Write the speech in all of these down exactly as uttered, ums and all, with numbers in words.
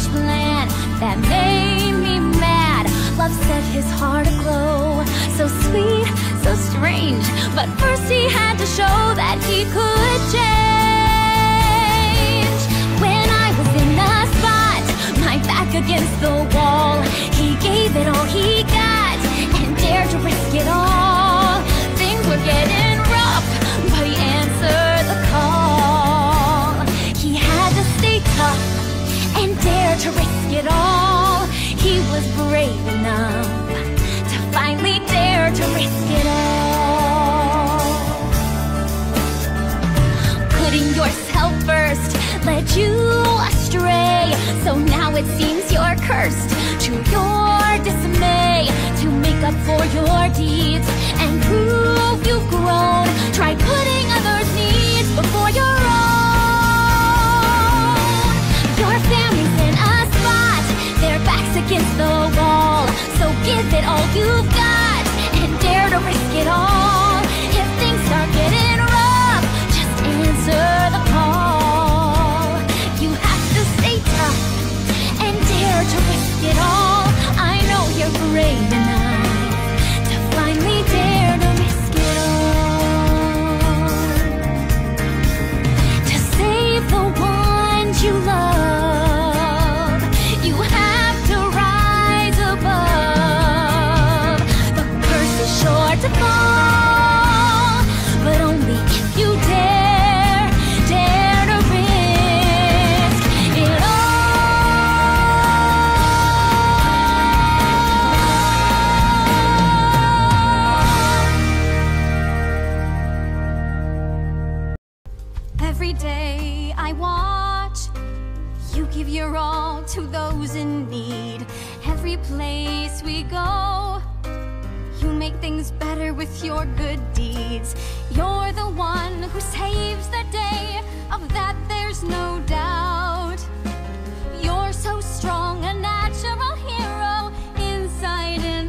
foolish plan that made me mad. Love set his heart aglow, so sweet, so strange. But first he had to show that he could change. When I was in the spot, my back against the wall, he gave it all he got and dared to risk it all. Things were getting rough, but he answered the call. He had to stay tough and dare to risk it all. He was brave enough to finally dare to risk it all. Putting yourself first led you astray, so now it seems you're cursed. To your dismay, to make up for your deeds and prove you've grown, try putting others' needs before your own. Your family's in a spot, their backs against the wall, so give it all you've got and dare to risk it all. If things start getting rough, just answer the call. You have to stay tough and dare to risk it all. I know you're brave enough to finally dare to risk it all. To save the ones you love, you have to rise above. The curse is sure to fall, but only if you dare, dare to risk it all. Every day I watch you give your all to those in need. Every place we go, you make things better with your good deeds. You're the one who saves the day, of that there's no doubt. You're so strong, a natural hero, inside and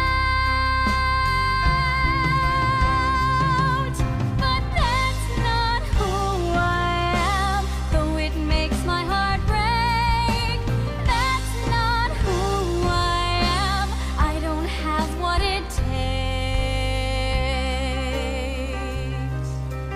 out. But that's not who I am, though it makes my heart break. That's not who I am, I don't have what it takes.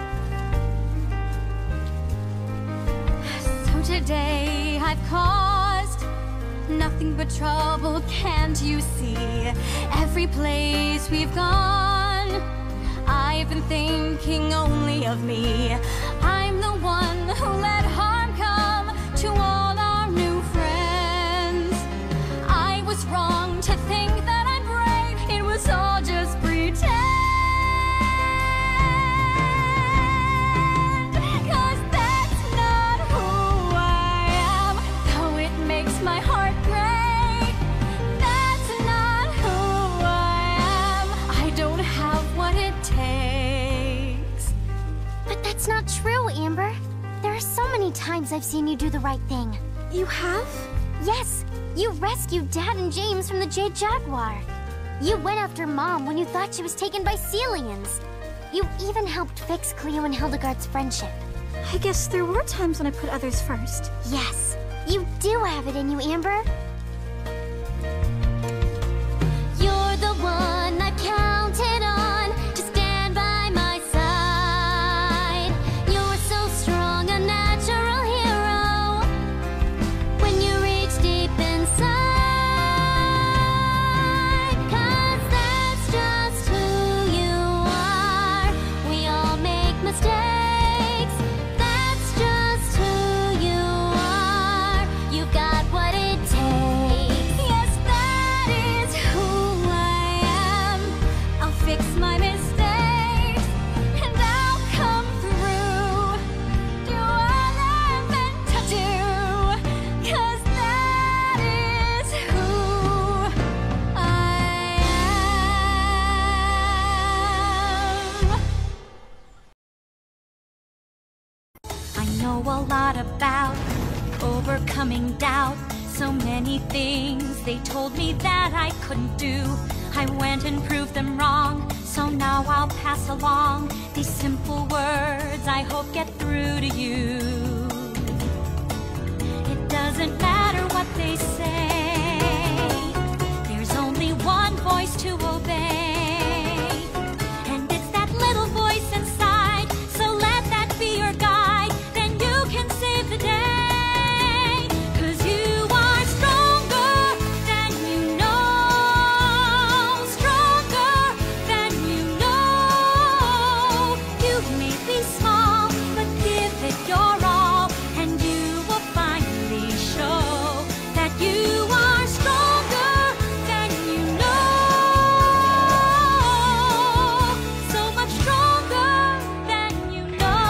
So today I've caused nothing but trouble, can't you see? Every place we've gone, I've been thinking only of me. I'm the one who let harm come to all our new friends. I was wrong to think that I'm brave, it was all just pretend. 'Cause that's not who I am, though it makes my heart break. That's not who I am, I don't have what it takes. But that's not true, Amber. There are so many times I've seen you do the right thing. You have? Yes, you rescued Dad and James from the Jade Jaguar. You went after Mom when you thought she was taken by sea lions. You even helped fix Cleo and Hildegard's friendship. I guess there were times when I put others first. Yes, you do have it in you, Amber. You're the one I counted on to stand by my side. You're so strong, a natural hero, when you reach deep inside. 'Cause that's just who you are. We all make mistakes. That's just who you are. You've got what it takes. Yes, that is who I am. I'll fix my mistakes and I'll come through. Do all I'm meant to do. 'Cause that is who I am. I know a lot about overcoming doubt. So many things they told me that I couldn't do. I went and proved them wrong, so now I'll pass along these simple words I hope get through to you. It doesn't doesn't matter what they say. There's only one voice to obey, and it's that little voice inside. So let that be your guide, then you can save the day. 'Cause you are stronger than you know, stronger than you know. You may be small, but give it your all, and you will finally show that you are stronger than you know. So much stronger than you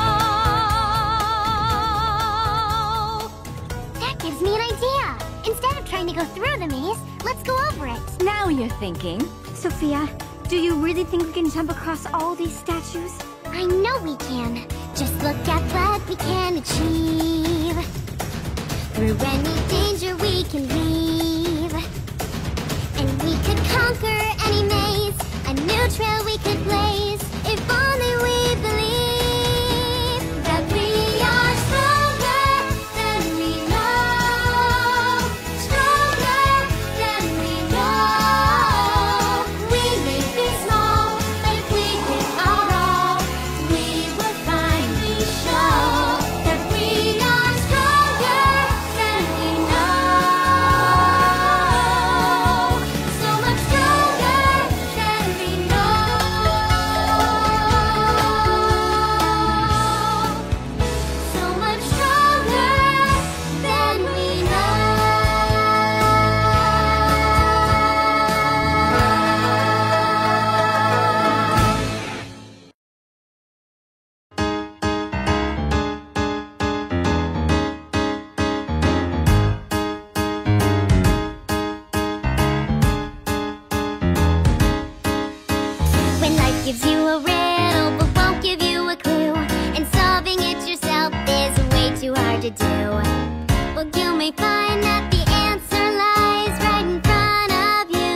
know. That gives me an idea. Instead of trying to go through the maze, let's go over it. Now you're thinking. Sophia, do you really think we can jump across all these statues? I know we can. Just look at what we can achieve. Through any danger we can leave. And we could conquer any maze, a new trail we could blaze, if only we believe that we are stronger than we know, stronger than we know. We may be small, but if we give our all, we will finally show that we are stronger than we know. So much stronger than we know. So much stronger than we When life gives you a riddle but won't give you a clue, and solving it yourself is way too hard to do, well, you may find that the answer lies right in front of you.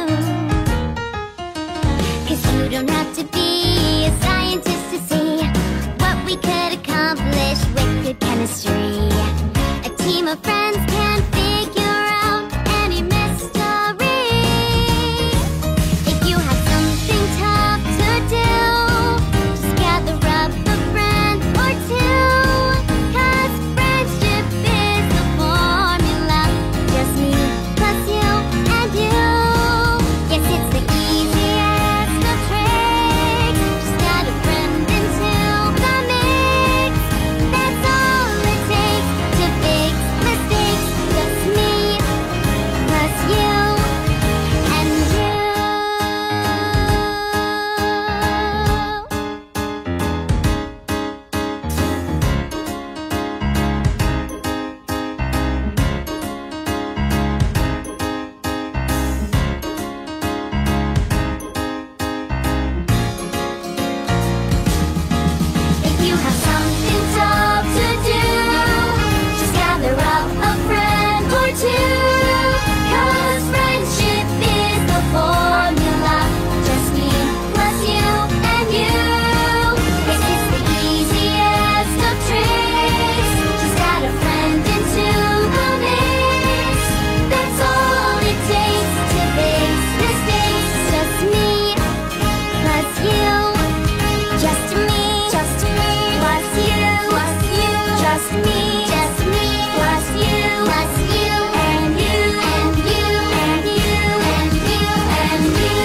'Cause you don't have to be a scientist to see what we could accomplish with good chemistry. A team of friends can figure out any mystery. If you have something tough to do, just gather up a friend or two. 'Cause friendship is the formula, just me plus you and you. Yes, it's the easiest of tricks, just add a friend into the mix. That's all it takes to fix mistakes, just me plus you and you. If you have something tough to do, just gather up a friend or two. 'Cause friendship is the formula, just me plus you and you. Yes, it's the easiest of tricks, just add a friend into the mix. That's all it takes to fix mistakes, just me plus you. Just me, just me, plus you, plus you, just me, just me, plus you, plus you, and you, and you, and you, and you, and you.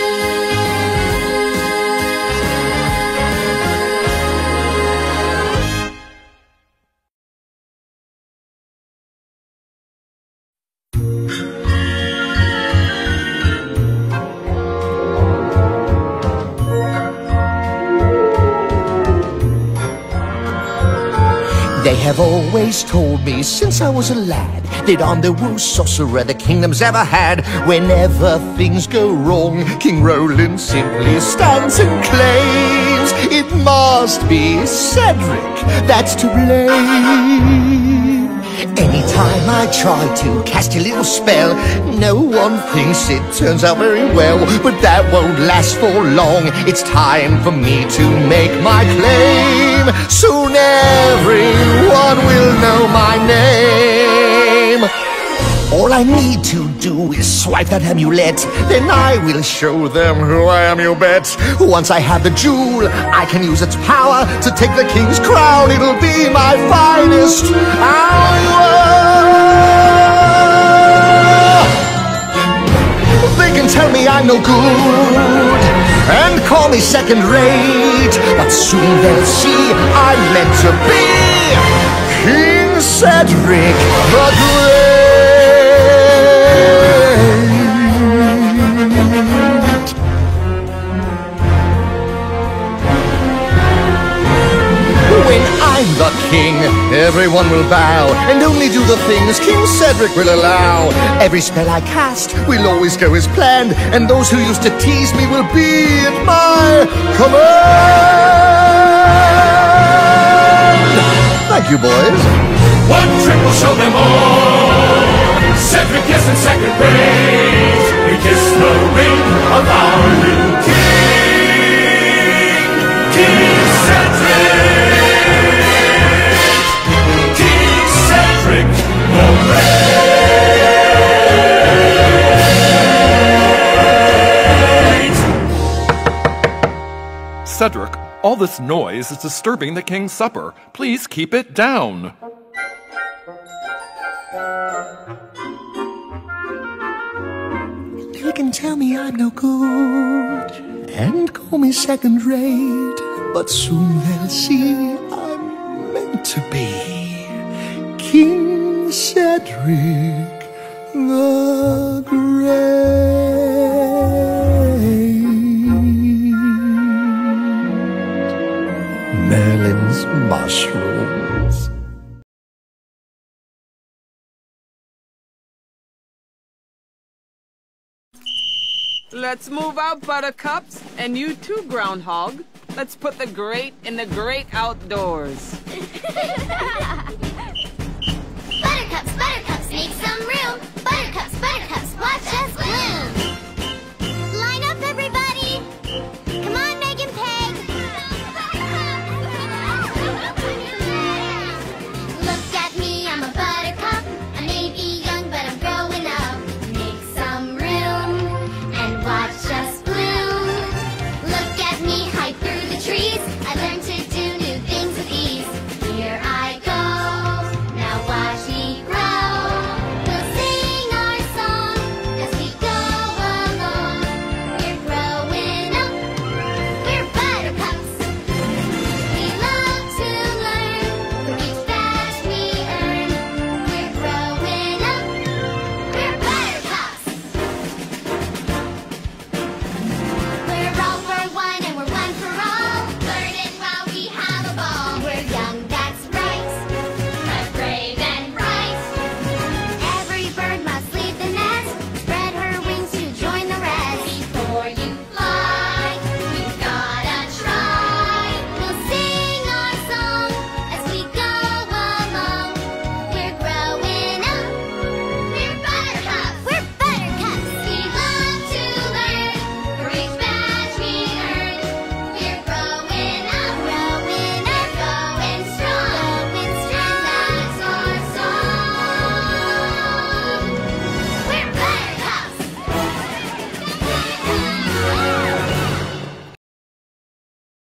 They have always told me since I was a lad that I'm the worst sorcerer the kingdom's ever had. Whenever things go wrong, King Roland simply stands and claims it must be Cedric that's to blame. Anytime I try to cast a little spell, no one thinks it turns out very well. But that won't last for long, it's time for me to make my claim. Soon everyone will know my name. All I need to do is swipe that amulet, then I will show them who I am, you bet. Once I have the jewel, I can use its power to take the king's crown. It'll be my finest hour. They can tell me I'm no good and call me second-rate, but soon they'll see I'm meant to be King Cedric the Great. When I'm the king, everyone will bow and only do the things King Cedric will allow. Every spell I cast will always go as planned, and those who used to tease me will be at my command. Thank you, boys. One trick will show them all. Cedric isn't second rate. We kiss the ring of our new king, King Cedric. King Cedric the Great. Cedric, all this noise is disturbing the king's supper. Please keep it down. They can tell me I'm no good and call me second-rate, but soon they'll see I'm meant to be King Cedric the Great. Merlin's mushrooms. Let's move out, buttercups, and you too, groundhog. Let's put the great in the great outdoors.